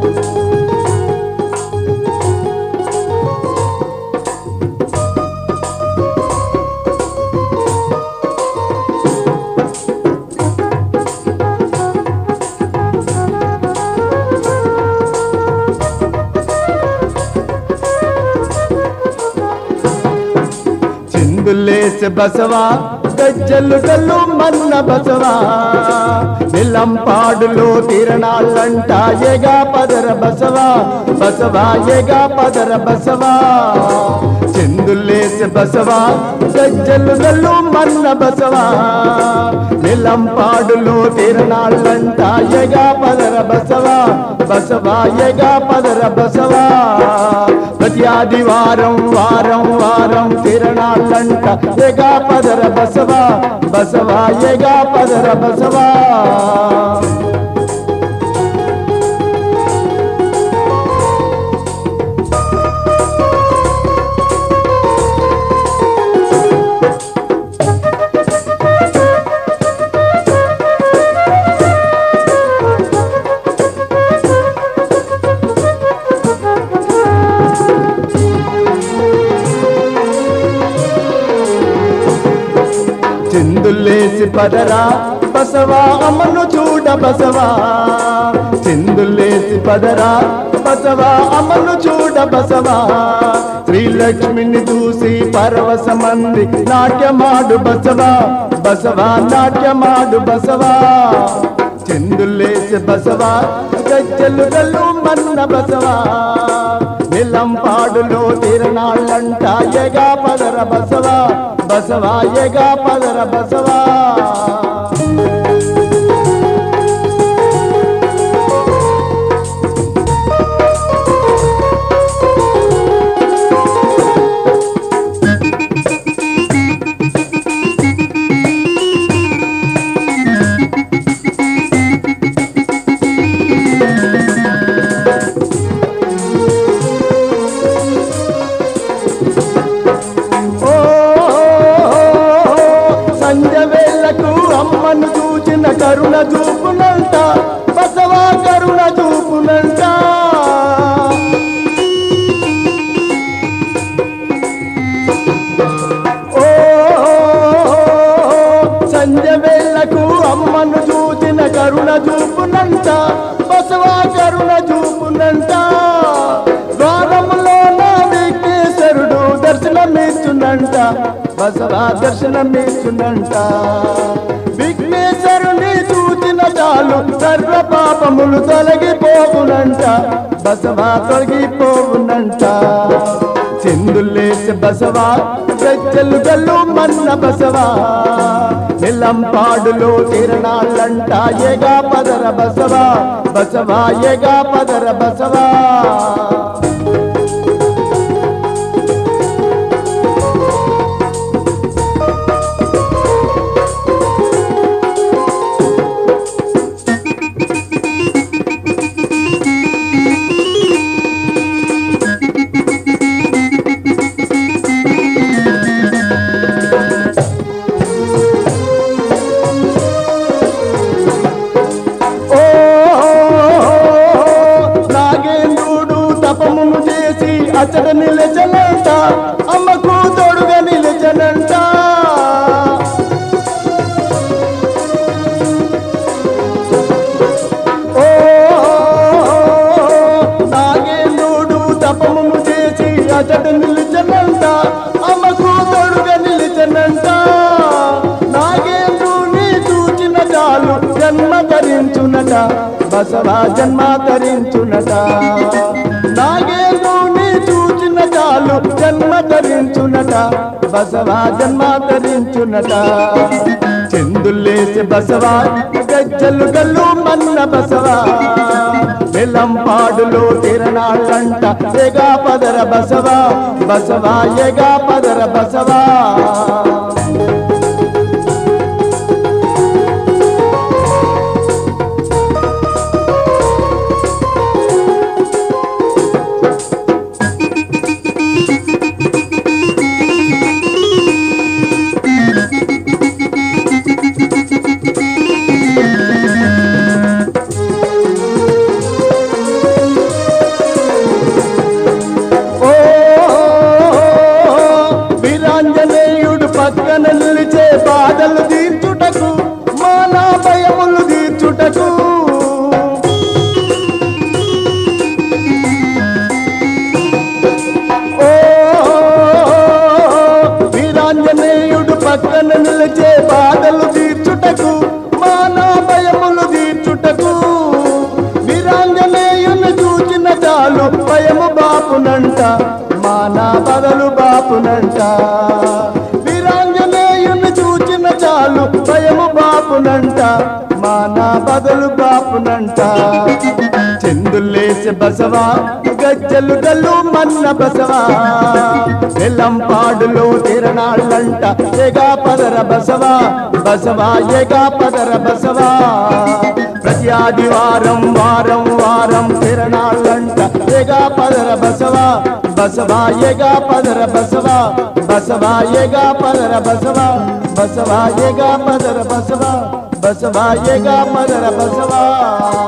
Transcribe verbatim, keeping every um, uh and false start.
చిందులేసి బసవా గజ్జలు గల్లు మన్న బసవా నిలంపాడులో తిరణాళ్ళంట ఏగా పదర బసవా బసవా ఏగా పదర బసవా చిందులేసి బసవా గజ్జలు గల్లు మన్న బసవా నిలంపాడులో తిరణాళ్ళంట ఏగా పదర బసవా బసవా ఏగా పదర బసవా ప్రతి ఆదివారం వారం వారం తిరణాళ్ళంట ఏగా పదర బసవా బసవా ఏగా పదర బసవా చిందులేసి పదరా బసవా అమ్మను చూడ బసవా చిందులేసి పదరా బసవా అమ్మను చూడ బసవా శ్రీలక్ష్మిని చూసి పరవశమంది నాట్యమాడు బసవా బసవా నాట్యమాడు బసవా చిందులేసి బసవా గజ్జలు గల్లు మన్న బసవా నిలంపాడులో తిరణాళ్ళంట ఏగా పదర బసవా బసవా ఏగా పదర బసవా అమ్మను చూచిన కరుణ చూపునంట బసవా కరుణ చూపునంట ఓ సంధ్య వేళకు అమ్మను చూచిన కరుణ చూపునంట బసవా కరుణ చూపునంట ద్వారములో నా విఘ్నేశ్వరుడు దర్శనమిచ్చునంట బసవా దర్శనమిచ్చునంట విఘ్నేశ్వరుని చూచిన చాలు సర్వ పాపములు తొలగిపోవునంట బసవా తొలగిపోవునంట చిందులేసి బసవా గజ్జలు గల్లు మన్న బసవా నిలంపాడులో తిరణాళ్ళంట ఏగా పదర బసవా బసవా ఏగా పదర బసవా అచట నిలచనంట అమ్మకు తోడుగా నిలచనంట ఓ నాగేంద్రుడు తపమును చేసి అచట నిలిచనంట అమ్మకు తోడుగా నిలిచనంట నాగేంద్రుని చూచిన చాలు జన్మ ధరించునట బసవా జన్మ ధరించునట నాగేంద్రుని చూచిన చాలు జన్మ ధరించునట బసవా జన్మ ధరించునట చిందులేసి బసవా గజ్జలు గల్లు మన్న బసవా నిలంపాడులో తిరణాళ్ళంట ఏగా పదర బసవా బసవా ఏగా పదర బసవా బాధలు తీర్చుటకు మాన భయములు తీర్చుటకు ఓ వీరాంజనేయుడు పక్కన నిలిచే బాధలు తీర్చుటకు మాన భయములు తీర్చుటకు వీరాంజనేయుని చూచిన చాలు భయము బాపునంట మాన బదలు బాపునంట వీరాంజనేయుని చూచిన చాలు భయము బాపునంట మాన బదలు బాపునంట చెందులేసి బసవా గజ్జలు గల్లు మన్న బసవా వెల్లంపాడులో తిరణాళ్ళంట ఎగా పదర బసవా బసవా ఎగా పదర బసవా ప్రతి ఆదివారం వారం వారం తిరణాళ్ళంట ఎగా పదర బసవా బసవా ఎగా పదర బసవా బసవా ఎగా పదర బసవా బసవా ఎగా పదర బసవా బసవా ఎగా పదర బసవా